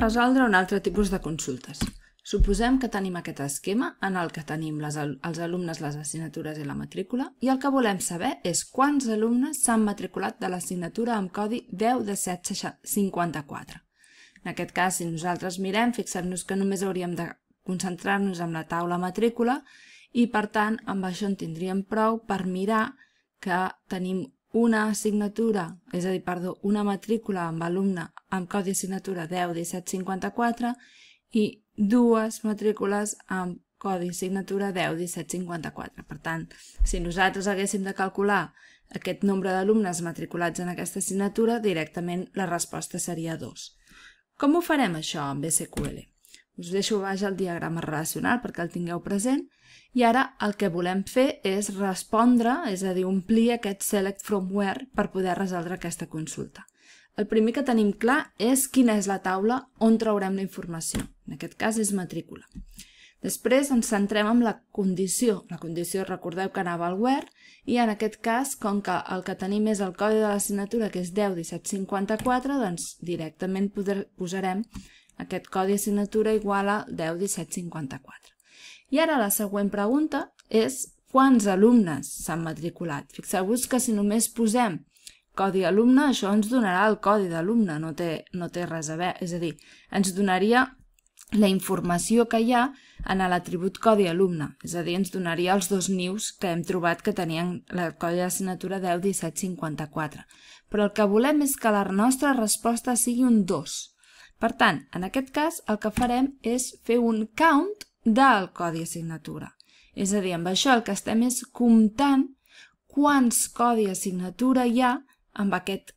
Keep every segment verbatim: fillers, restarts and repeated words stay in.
resoldre un altre tipus de consultes. Suposem que tenim aquest esquema en el que tenim les, els alumnes, les assignatures i la matrícula, i el que volem saber és quants alumnes s'han matriculat de l'assignatura amb codi deu de set cinquanta-quatre. En aquest cas, si nosaltres mirem, fixem-nos que només hauríem de concentrar-nos en la taula matrícula i, per tant, amb això en tindríem prou per mirar que tenim una assignatura, és a dir, perdó, una matrícula amb alumne amb codi assignatura deu disset cinquanta-quatre i dues matrícules amb codi assignatura deu disset cinquanta-quatre. Per tant, si nosaltres haguéssim de calcular aquest nombre d'alumnes matriculats en aquesta assignatura, directament la resposta seria dos. Com ho farem això amb S Q L? Us deixo baix el diagrama relacional perquè el tingueu present i ara el que volem fer és respondre, és a dir, omplir aquest select from where per poder resoldre aquesta consulta. El primer que tenim clar és quina és la taula on traurem la informació. En aquest cas és matrícula. Després ens centrem en la condició. La condició, recordeu que anava al where, i en aquest cas, com que el que tenim és el codi de l'assignatura, que és deu disset cinquanta-quatre, doncs directament posarem aquest codi assignatura igual a deu disset cinquanta-quatre. I ara la següent pregunta és quants alumnes s'han matriculat. Fixeu-vos que si només posem codi alumne, això ens donarà el codi d'alumne, no té, no té res a veure, és a dir, ens donaria la informació que hi ha en l'atribut codi alumne, és a dir, ens donaria els dos nius que hem trobat que tenien el codi d'assignatura deu disset cinquanta-quatre. Però el que volem és que la nostra resposta sigui un dos. Per tant, en aquest cas, el que farem és fer un count del codi assignatura. És a dir, amb això el que estem és comptant quants codi assignatura hi ha amb aquest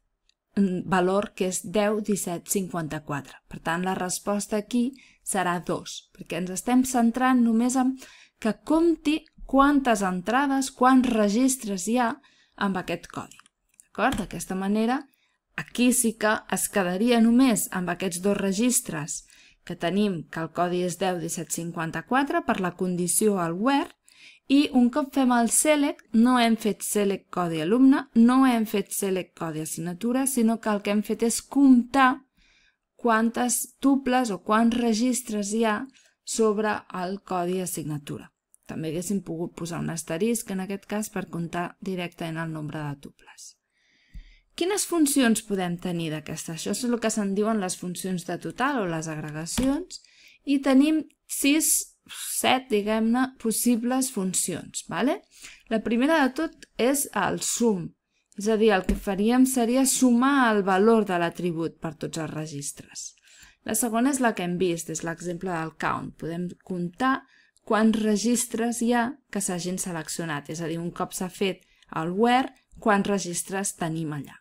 valor que és deu disset cinquanta-quatre. Per tant, la resposta aquí serà dos, perquè ens estem centrant només en que compti quantes entrades, quants registres hi ha amb aquest codi. D'acord? D'aquesta manera, aquí sí que es quedaria només amb aquests dos registres que tenim, que el codi és deu disset cinquanta-quatre per la condició al where, i un cop fem el select, no hem fet select codi alumne, no hem fet select codi assignatura, sinó que el que hem fet és comptar quantes tuples o quants registres hi ha sobre el codi assignatura. També haguéssim pogut posar un asterisc en aquest cas per comptar directament el nombre de tuples. Quines funcions podem tenir d'aquestes? Això és el que se'n diuen les funcions de total o les agregacions, i tenim sis set, diguem-ne, possibles funcions. La primera de tot és el sum, és a dir, el que faríem seria sumar el valor de l'atribut per tots els registres. La segona és la que hem vist, és l'exemple del count. Podem comptar quants registres hi ha que s'hagin seleccionat, és a dir, un cop s'ha fet el where, quants registres tenim allà.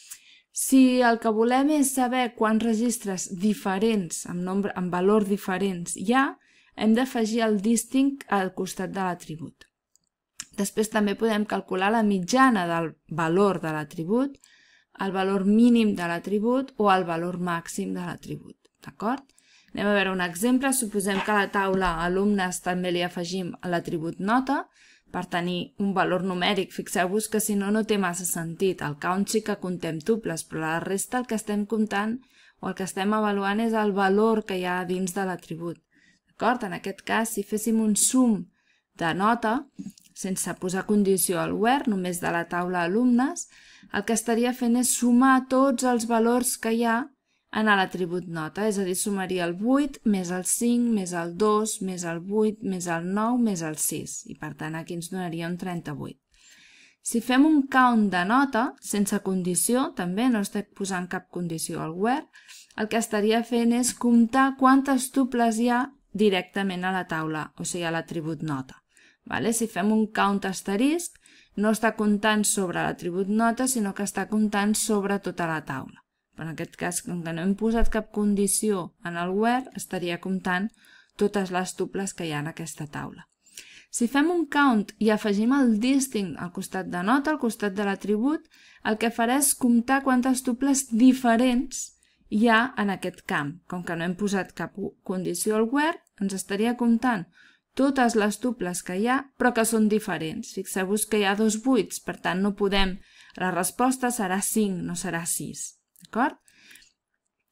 Si el que volem és saber quants registres diferents, amb, nombre, amb valor diferents hi ha, hem d'afegir el distinct al costat de l'atribut. Després també podem calcular la mitjana del valor de l'atribut, el valor mínim de l'atribut o el valor màxim de l'atribut. D'acord? Anem a veure un exemple. Suposem que a la taula alumnes també li afegim l'atribut nota per tenir un valor numèric. Fixeu-vos que si no, no té massa sentit. El count sí que comptem tuples, però la resta el que estem comptant o el que estem avaluant és el valor que hi ha dins de l'atribut. En aquest cas, si féssim un sum de nota, sense posar condició al where, només de la taula alumnes, el que estaria fent és sumar tots els valors que hi ha en l'atribut nota, és a dir, sumaria el vuit més el cinc, més el dos, més el vuit, més el nou, més el sis, i per tant aquí ens donaria un trenta-vuit. Si fem un count de nota, sense condició, també no estic posant cap condició al where, el que estaria fent és comptar quantes tuples hi ha directament a la taula, o sigui a l'atribut nota. Si fem un count asterisc, no està comptant sobre l'atribut nota, sinó que està comptant sobre tota la taula. En aquest cas, com que no hem posat cap condició en el where, estaria comptant totes les tuples que hi ha en aquesta taula. Si fem un count i afegim el distinct al costat de nota, al costat de l'atribut, el que farà és comptar quantes tuples diferents hi ha en aquest camp. Com que no hem posat cap condició al where, ens estaria comptant totes les tuples que hi ha, però que són diferents. Fixeu-vos que hi ha dos vuits, per tant no podem... La resposta serà cinc, no serà sis. D'acord?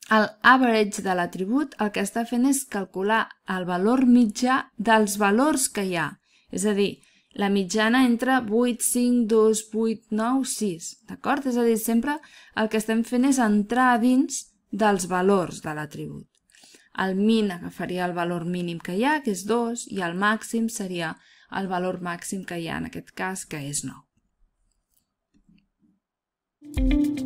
El average de l'atribut el que està fent és calcular el valor mitjà dels valors que hi ha. És a dir, la mitjana entre vuit, cinc, dos, vuit, nou, sis. D'acord? És a dir, sempre el que estem fent és entrar a dins dels valors de l'atribut. El min agafaria el valor mínim que hi ha, que és dos, i el màxim seria el valor màxim que hi ha, en aquest cas, que és nou.